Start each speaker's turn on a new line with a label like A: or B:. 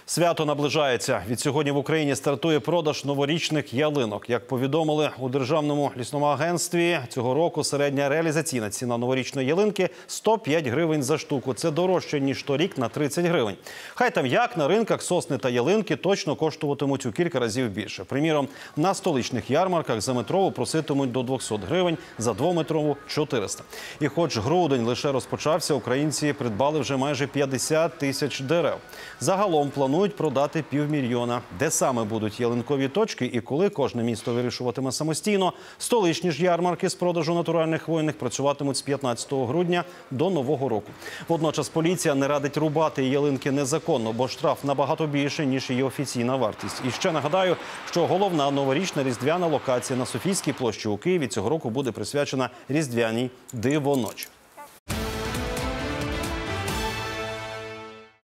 A: Свято наближається. Відсьогодні в Україні стартує продаж новорічних ялинок. Як повідомили у Державному лісному агентстві, цього року середня реалізаційна ціна новорічної ялинки – 105 гривень за штуку. Це дорожче, ніж торік на 30 гривень. Хай там як, на ринках сосни та ялинки точно коштуватимуть у кілька разів більше. Приміром, на столичних ярмарках за метрову проситимуть до 200 гривень, за двометрову – 400. І хоч грудень лише розпочався, українці придбали вже майже 50 тисяч дерев. Загалом планують продати 500 000. Де саме будуть ялинкові точки і коли, кожне місто вирішуватиме самостійно. Столичні ж ярмарки з продажу натуральних хвойних працюватимуть з 15 грудня до Нового року. Водночас поліція не радить рубати ялинки незаконно, бо штраф набагато більше, ніж її офіційна вартість. І ще нагадаю, що головна новорічна різдвяна локація на Софійській площі у Києві цього року буде присвячена різдвяній дивоночі.